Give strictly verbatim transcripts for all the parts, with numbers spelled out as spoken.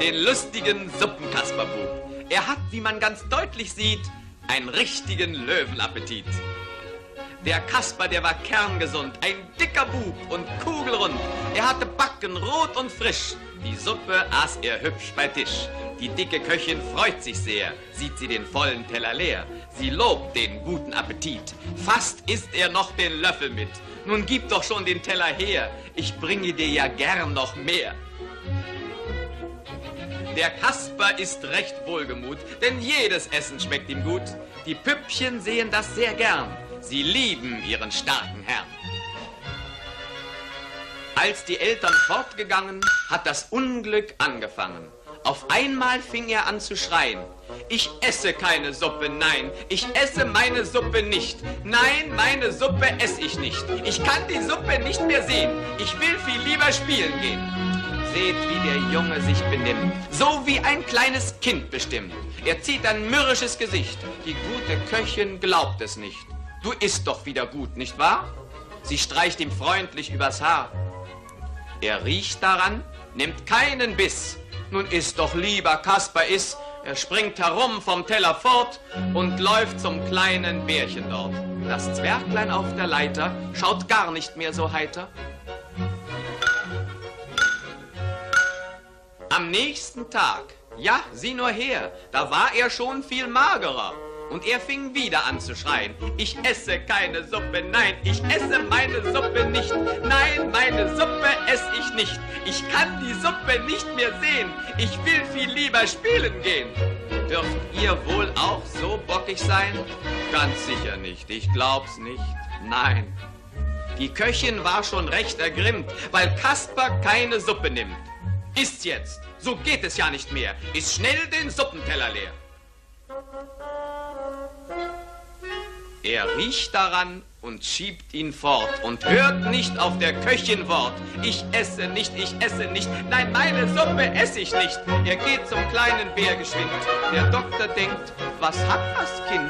den lustigen Suppenkasperbub. Er hat, wie man ganz deutlich sieht, einen richtigen Löwenappetit. Der Kasper, der war kerngesund, ein dicker Bub und kugelrund. Er hatte Backen rot und frisch, die Suppe aß er hübsch bei Tisch. Die dicke Köchin freut sich sehr, sieht sie den vollen Teller leer. Sie lobt den guten Appetit, fast isst er noch den Löffel mit. Nun gib doch schon den Teller her, ich bringe dir ja gern noch mehr. Der Kasper ist recht wohlgemut, denn jedes Essen schmeckt ihm gut. Die Püppchen sehen das sehr gern, sie lieben ihren starken Herrn. Als die Eltern fortgegangen, hat das Unglück angefangen. Auf einmal fing er an zu schreien. Ich esse keine Suppe, nein, ich esse meine Suppe nicht. Nein, meine Suppe esse ich nicht. Ich kann die Suppe nicht mehr sehen. Ich will viel lieber spielen gehen. Seht, wie der Junge sich benimmt, so wie ein kleines Kind bestimmt. Er zieht ein mürrisches Gesicht. Die gute Köchin glaubt es nicht. Du isst doch wieder gut, nicht wahr? Sie streicht ihm freundlich übers Haar. Er riecht daran, nimmt keinen Biss. Nun isst doch lieber, Kasper, iss. Er springt herum vom Teller fort und läuft zum kleinen Bärchen dort. Das Zwerglein auf der Leiter schaut gar nicht mehr so heiter. Am nächsten Tag, ja, sieh nur her, da war er schon viel magerer. Und er fing wieder an zu schreien. Ich esse keine Suppe, nein, ich esse meine Suppe nicht. Nein, meine Suppe esse ich nicht. Ich kann die Suppe nicht mehr sehen. Ich will viel lieber spielen gehen. Dürft ihr wohl auch so bockig sein? Ganz sicher nicht, ich glaub's nicht, nein. Die Köchin war schon recht ergrimmt, weil Kasper keine Suppe nimmt. Isst jetzt, so geht es ja nicht mehr. Iss schnell den Suppenteller leer. Er riecht daran und schiebt ihn fort und hört nicht auf der Köchin Wort. Ich esse nicht, ich esse nicht, nein, meine Suppe esse ich nicht. Er geht zum kleinen Bär geschwind. Der Doktor denkt, was hat das Kind?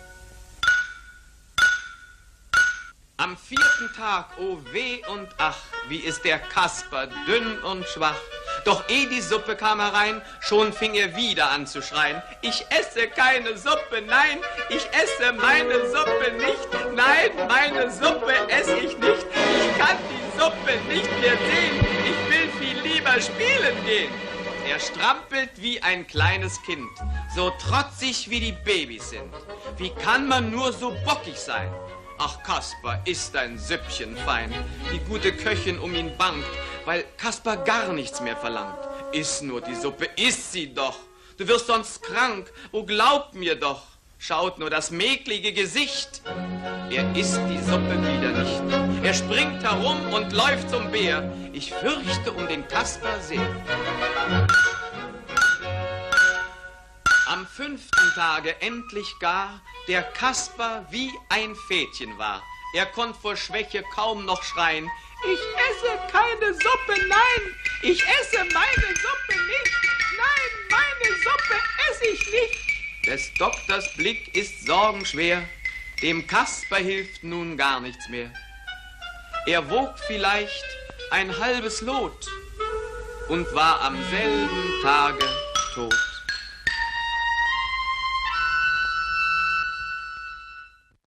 Am vierten Tag, oh weh und ach, wie ist der Kasper dünn und schwach. Doch eh die Suppe kam herein, schon fing er wieder an zu schreien. Ich esse keine Suppe, nein, ich esse meine Suppe nicht. Nein, meine Suppe esse ich nicht. Ich kann die Suppe nicht mehr sehen. Ich will viel lieber spielen gehen. Er strampelt wie ein kleines Kind, so trotzig wie die Babys sind. Wie kann man nur so bockig sein? Ach, Kasper, ist dein Süppchen fein. Die gute Köchin um ihn bangt, weil Kasper gar nichts mehr verlangt. Iss nur die Suppe, iss sie doch. Du wirst sonst krank, oh glaub mir doch. Schaut nur das mäklige Gesicht. Er isst die Suppe wieder nicht. Er springt herum und läuft zum Bär. Ich fürchte um den Kasper sehr. Am fünften Tage endlich gar der Kasper wie ein Fädchen war. Er konnt vor Schwäche kaum noch schreien. Ich esse keine Suppe, nein, ich esse meine Suppe nicht. Nein, meine Suppe esse ich nicht. Des Doktors Blick ist sorgenschwer. Dem Kasper hilft nun gar nichts mehr. Er wog vielleicht ein halbes Lot und war am selben Tage tot.